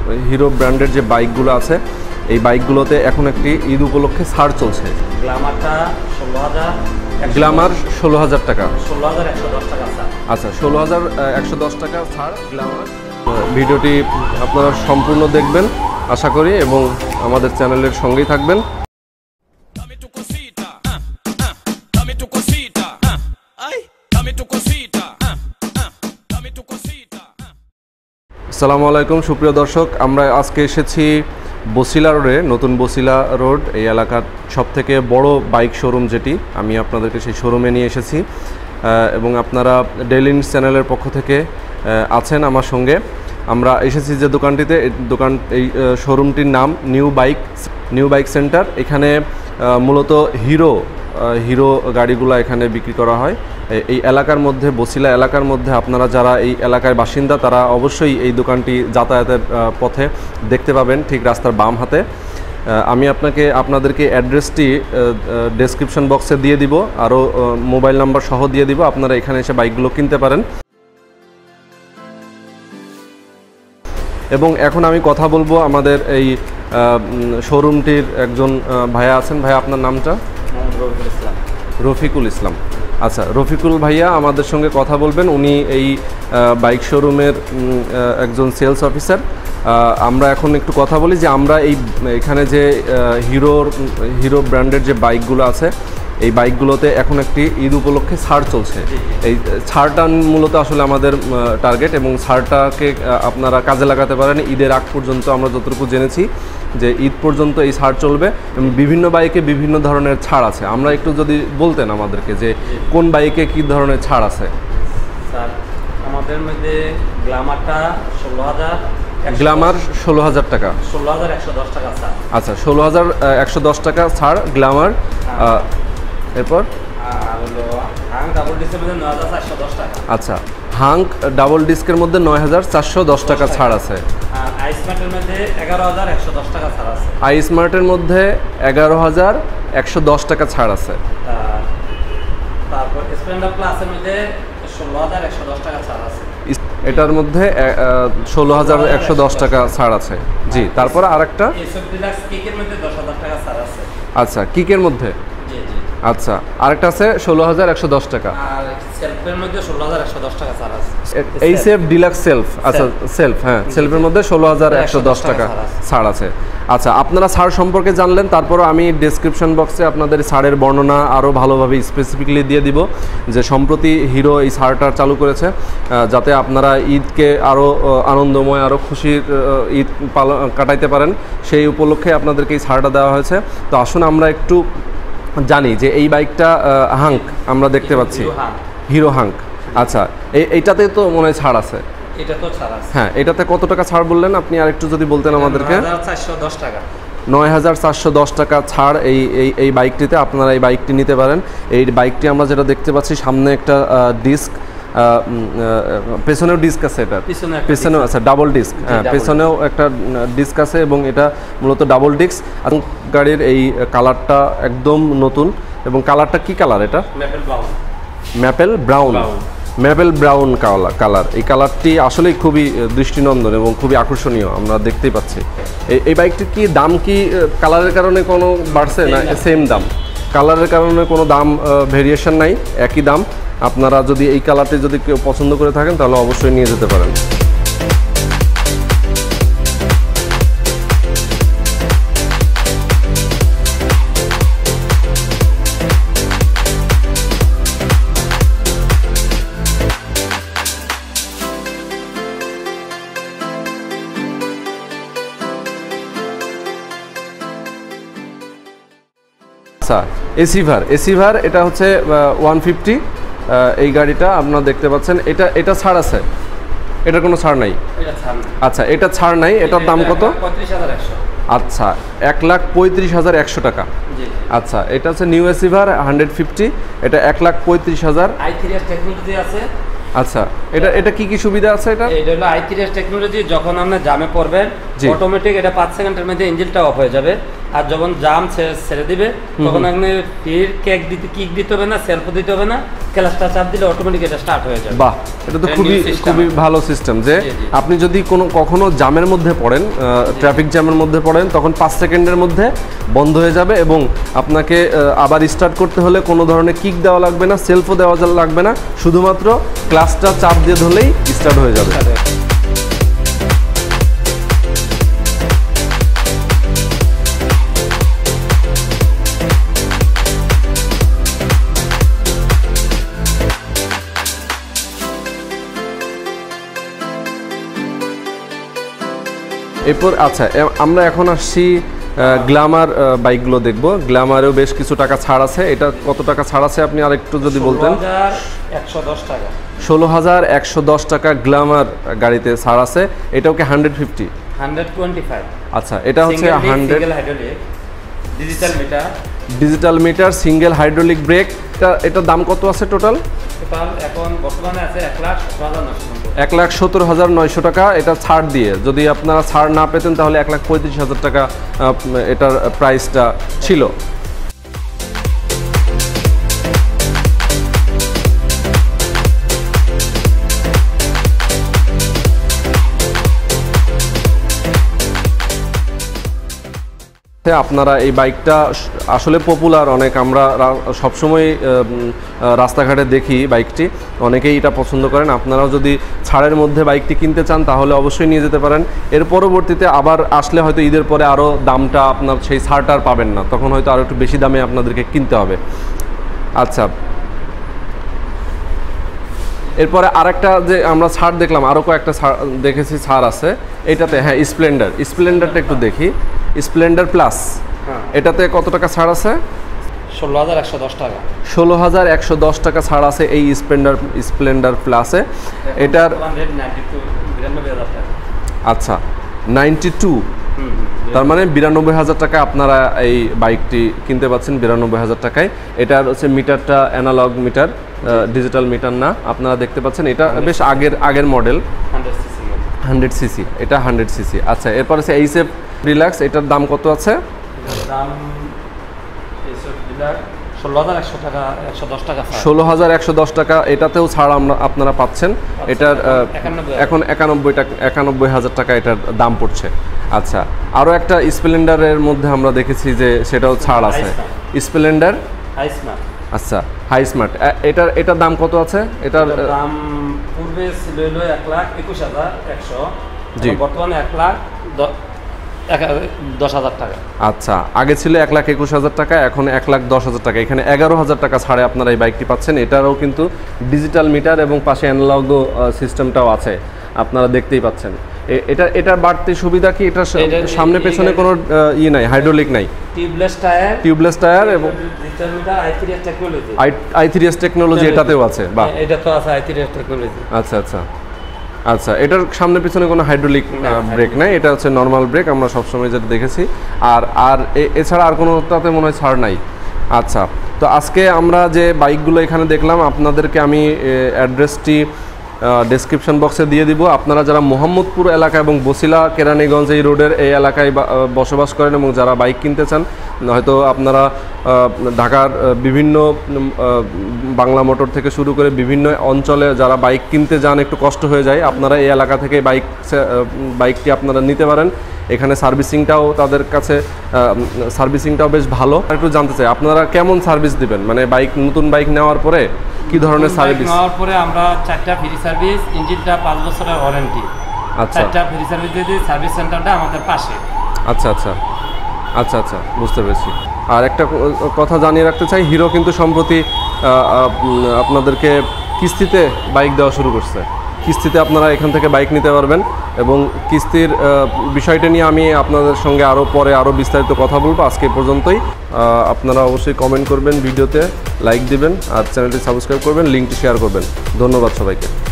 Hero ব্র্যান্ডের যে বাইকগুলো আছে এই বাইকগুলোতে এখন একটি ঈদ উপলক্ষে ছাড় চলছে। গ্ল্যামারটা 16,000, গ্ল্যামার 16,000 টাকা। 16,110 টাকা ছাড়। আচ্ছা, 16,110 টাকা ছাড় গ্ল্যামার। ভিডিওটি আপনারা সম্পূর্ণ দেখবেন আশা করি এবং আমাদের চ্যানেলের সঙ্গেই থাকবেন। আসসালামু আলাইকুম সুপ্রিয় দর্শক, আমরা আজকে এসেছি বসিলা রোডে, নতুন বসিলা রোড। এই এলাকার সবথেকে বড় বাইক শোরুম যেটি, আমি আপনাদেরকে সেই শোরুমে নিয়ে এসেছি এবং আপনারা ডেইলি নিউজ চ্যানেলের পক্ষ থেকে আছেন আমার সঙ্গে। আমরা এসেছি যে দোকানটিতে, এই শোরুমটির নাম নিউ বাইক সেন্টার। এখানে মূলত হিরো গাড়িগুলো এখানে বিক্রি করা হয়। এই এলাকার মধ্যে, বসিলা এলাকার মধ্যে আপনারা যারা এই এলাকার বাসিন্দা তারা অবশ্যই এই দোকানটি যাতায়াতের পথে দেখতে পাবেন, ঠিক রাস্তার বাম হাতে। আমি আপনাদেরকে অ্যাড্রেসটি ডেসক্রিপশন বক্সে দিয়ে দিব, আরও মোবাইল নাম্বার সহ দিয়ে দিব, আপনারা এখানে এসে বাইকগুলো কিনতে পারেন। এবং এখন আমি কথা বলবো আমাদের এই শোরুমটির একজন ভাইয়া আছেন। ভাইয়া, আপনার নামটা? রফিকুল ইসলাম। আচ্ছা, রফিকুল ভাইয়া আমাদের সঙ্গে কথা বলবেন। উনি এই বাইক শোরুমের একজন সেলস অফিসার। আমরা এখন একটু কথা বলি যে আমরা এখানে যে হিরো ব্র্যান্ডের যে বাইকগুলো আছে এই বাইকগুলোতে এখন একটি ঈদ উপলক্ষে ছাড় চলছে। এই ছাড়টা মূলত আসলে আমাদের টার্গেট এবং ছাড়টাকে আপনারা কাজে লাগাতে পারেন ঈদের আগ পর্যন্ত। আমরা যতটুকু জেনেছি যে ঈদ পর্যন্ত এই ছাড় চলবে এবং বিভিন্ন বাইকে বিভিন্ন ধরনের ছাড় আছে। আমরা একটু যদি বলতেন আমাদেরকে যে কোন বাইকে কী ধরনের ছাড় আছে। স্যার, আমাদের মধ্যে গ্ল্যামারটা 16,000, গ্ল্যামার 16,000 টাকা। 16,110 টাকা ছাড়। আচ্ছা, 16,110 টাকা ছাড় গ্ল্যামার। এরপর হাঙ্ক ডাবল ডিস্কের মধ্যে 9,410 টাকা। আচ্ছা, হাঙ্ক ডাবল ডিস্কের মধ্যে 9,410 টাকা ছাড় আছে। আর আইসমার্টের মধ্যে 11,110 টাকা ছাড় আছে। আইসমার্টের মধ্যে 11,110 টাকা ছাড় আছে। তারপর স্প্লেন্ডার প্লাসের মধ্যে 16,110 টাকা ছাড় আছে। এটার মধ্যে 16,110 টাকা ছাড় আছে। জি, তারপরে আরেকটা এসএফ ডিলাক্স কিকের মধ্যে 10,000 টাকা ছাড় আছে। আচ্ছা, কিকের মধ্যে। জি জি। আচ্ছা, আরেকটা আছে 16,110 টাকা। আর সেলফের মধ্যে 16,110 টাকা ছাড় আছে। HF deluxe self. আচ্ছা, সেলফ, হ্যাঁ, সেলফের মধ্যে 16,110 টাকা ছাড় আছে। আচ্ছা, আপনারা ছাড় সম্পর্কে জানলেন, তারপরও আমি ডেসক্রিপশন বক্সে আপনাদের ছাড়ের বর্ণনা আরও ভালোভাবে স্পেসিফিকলি দিয়ে দিব যে সম্প্রতি হিরো এই ছাড়টা চালু করেছে যাতে আপনারা ঈদকে আরও আনন্দময়, আরও খুশির ঈদ কাটাইতে পারেন, সেই উপলক্ষে আপনাদেরকে এই ছাড়টা দেওয়া হয়েছে। তো আসুন আমরা একটু জানি যে এই বাইকটা হাঙ্ক আমরা দেখতে পাচ্ছি, হিরো হাঙ্ক। আচ্ছা, এইটাতে তো মনে হয় ছাড় আছে। এটা তো ছাড় আছে। হ্যাঁ, এটাতে কত টাকা ছাড় বললেন আপনি? আরেকটু যদি বলতেন আমাদেরকে। 9,410 টাকা। 9,410 টাকা ছাড় এই বাইকটিতে আপনারা এই বাইকটি নিতে পারেন। এই বাইকটি আমরা যেটা দেখতে পাচ্ছি, সামনে একটা ডিস্ক, পেছনেও ডিস্ক আছে। এটা পেছনেও আছে ডাবল ডিস্ক। হ্যাঁ, পেছনেও একটা ডিস্ক আছে এবং এটা মূলত ডাবল ডিস্ক। গাড়ির এই কালারটা একদম নতুন এবং কালারটা কি কালার? এটা ম্যাপেল ব্রাউন কালার। এই কালারটি আসলেই খুবই দৃষ্টিনন্দন এবং খুবই আকর্ষণীয় আমরা দেখতেই পাচ্ছি। এই বাইকটির কি দাম, কি কালারের কারণে কোনো বাড়ছে না সেম দাম? কালারের কারণে কোনো দাম ভেরিয়েশন নাই, একই দাম। আপনারা যদি এই কালারটি যদি কেউ পছন্দ করে থাকেন তাহলে অবশ্যই নিয়ে যেতে পারেন। আচ্ছা, এসিভার এটা হচ্ছে 150। এই গাড়িটা আপনারা দেখতে পাচ্ছেন, এটা ছাড় আছে? এটার কোনো ছাড় নাই? আচ্ছা, এটা ছাড় নাই। এটার দাম কত? 35,100। আচ্ছা, 1,35,100 টাকা। আচ্ছা, এটা হচ্ছে নিউ এসিভার 150, এটা 1,35,000। i3s টেকনোলজি আছে। আচ্ছা, এটা কি সুবিধা আছে? এটা হলো i3s টেকনোলজি। যখন আপনি জামে পড়বেন অটোমেটিক এটা 5 সেকেন্ডের মধ্যে ইঞ্জিনটা অফ হয়ে যাবে আর যখন জাম ছেড়ে দিবে তখন আপনি কিক দিতে হবে না, সেলফ দিতে হবে না, ক্লাচটা চাপ দিলে অটোমেটিক এটা স্টার্ট হয়ে যাবে। বাহ, এটা তো খুবই ভালো সিস্টেম যে আপনি যদি কখনো জামের মধ্যে পড়েন, ট্রাফিক জ্যামের মধ্যে পড়েন, তখন 5 সেকেন্ডের মধ্যে বন্ধ হয়ে যাবে এবং আপনাকে আবার স্টার্ট করতে হলে কোনো ধরনের কিক দেওয়া লাগবে না, সেলফও দেওয়া লাগবে না, শুধুমাত্র ক্লাচটা চাপ দিয়ে ধরলেই স্টার্ট হয়ে যাবে। এরপর আচ্ছা, আমরা এখন আসছি গ্ল্যামার বাইকগুলো দেখব। গ্ল্যামারেও বেশ কিছু টাকা ছাড় আছে। এটা কত টাকা ছাড় আছে আপনি আরেকটু যদি বলতেন। 16,110 টাকা। 16,110 টাকা গ্ল্যামার গাড়িতে ছাড় আছে। এটাও কি 150? 125। আচ্ছা, এটা হচ্ছে 100 digital meter single hydraulic brake. এটার দাম কত আছে টোটাল? এখন বর্তমানে আছে 1,17,900 টাকা। এটা ছাড় দিয়ে, যদি আপনারা ছাড় না পেতেন তাহলে 1,35,000 টাকা এটার প্রাইসটা ছিল। আপনারা এই বাইকটা আসলে পপুলার অনেক, আমরা সবসময় রাস্তাঘাটে দেখি বাইকটি, অনেকেই এটা পছন্দ করেন। আপনারাও যদি ছাড়ের মধ্যে বাইকটি কিনতে চান তাহলে অবশ্যই নিয়ে যেতে পারেন। এর পরবর্তীতে আবার আসলে হয়তো ঈদের পরে আরও দামটা আপনার সেই ছাড়টা আর পাবেন না, তখন হয়তো আরও একটু বেশি দামে আপনাদেরকে কিনতে হবে। আচ্ছা, এরপরে আরেকটা যে আমরা ছাড় দেখলাম, আরও কয়েকটা দেখেছি ছাড় আছে এটাতে। হ্যাঁ, স্প্লেন্ডারটা একটু দেখি। স্প্লেন্ডার প্লাস, এটাতে কত টাকা ছাড় আছে? 16,110 টাকা। 16,110 টাকা ছাড় আছে এই স্প্লেন্ডার প্লাসে। এটার আচ্ছা 92, তার মানে 92,000 টাকা আপনারা এই বাইকটি কিনতে পাচ্ছেন 92,000 টাকায়। এটার হচ্ছে মিটারটা অ্যানালগ মিটার, ডিজিটাল মিটার না। আপনারা দেখতে পাচ্ছেন এটা বেশ আগের মডেল, 100 সিসি। এটা 100 সিসি। আচ্ছা, এরপর আছে এইসএফ রিল্যাক্স। এটার দাম কত আছে? দাম 16,110 টাকা। 16,110 টাকা। এটাতেও ছাড় আপনারা পাচ্ছেন। এটার এখন 91,000 টাকা এটার দাম পড়ছে। আচ্ছা, আরও একটা স্প্লেন্ডারের মধ্যে আমরা দেখেছি যে সেটাও ছাড় আছে, স্প্লেন্ডার আচ্ছা হাই স্মার্ট। এটার দাম কত আছে? এটার দাম পূর্বে ছিল 1,21,100, জি, বর্তমানে 1,10,000 টাকা। আচ্ছা, আগে ছিল 1,21,000 টাকা, এখন 1,10,000 টাকা। এখানে 11,000 টাকা ছাড়ে আপনারা এই বাইকটি পাচ্ছেন। এটারও কিন্তু ডিজিটাল মিটার এবং পাশে অ্যানালগ সিস্টেমটাও আছে, আপনারা দেখতেই পাচ্ছেন। এটার বাড়তি সুবিধা কি? এটা সামনে পেছনে কোনো নাই, হাইড্রোলিক নাই, টিউবলেস টায়ার এবং digital meter i3s technology. i3s technology এটাতেও আছে। বাহ, এটা তো আছে i3s টেকনোলজি। আচ্ছা আচ্ছা আচ্ছা, এটার সামনে পিছনে কোনো হাইড্রোলিক ব্রেক নাই, এটা হচ্ছে নর্মাল ব্রেক, আমরা সবসময় যেটা দেখেছি। আর এছাড়া আর কোনোটাতে মনে হয় ছাড় নাই। আচ্ছা, তো আজকে আমরা যে বাইকগুলো এখানে দেখলাম আপনাদেরকে আমি অ্যাড্রেসটি ডেসক্রিপশন বক্সে দিয়ে দিব। আপনারা যারা মোহাম্মদপুর এলাকা এবং বসিলা কেরানীগঞ্জ এই রোডের এই এলাকায় বসবাস করেন এবং যারা বাইক কিনতে চান, হয়তো আপনারা ঢাকার বিভিন্ন বাংলা মোটর থেকে শুরু করে বিভিন্ন অঞ্চলে যারা বাইক কিনতে যান একটু কষ্ট হয়ে যায়, আপনারা এই এলাকা থেকে বাইকটি আপনারা নিতে পারেন। এখানে সার্ভিসিংটাও তাদের কাছে সার্ভিসিংটাও বেশ ভালো। একটু জানতে চাই আপনারা কেমন সার্ভিস দিবেন, মানে নতুন বাইক নেওয়ার পরে কি ধরনের সার্ভিস? নেওয়ার পরে আমরা 4টা ফ্রি সার্ভিস, ইঞ্জিনটা 5 বছরের ওয়ারেন্টি। আচ্ছা, 4টা ফ্রি সার্ভিস দিয়ে দিই। সার্ভিস সেন্টারটা আমাদের পাশে। আচ্ছা আচ্ছা আচ্ছা আচ্ছা, বুঝতে পেরেছি। আর একটা কথা জানিয়ে রাখতে চাই, হিরো কিন্তু সম্প্রতি আপনাদেরকে কিস্তিতে বাইক দেওয়া শুরু করছে। কিস্তিতে আপনারা এখান থেকে বাইক নিতে পারবেন এবং কিস্তির বিষয়টা নিয়ে আমি আপনাদের সঙ্গে আরও বিস্তারিত কথা বলবো। আজকে পর্যন্তই। আপনারা অবশ্যই কমেন্ট করবেন, ভিডিওতে লাইক দিবেন আর চ্যানেলটি সাবস্ক্রাইব করবেন, লিঙ্কটি শেয়ার করবেন। ধন্যবাদ সবাইকে।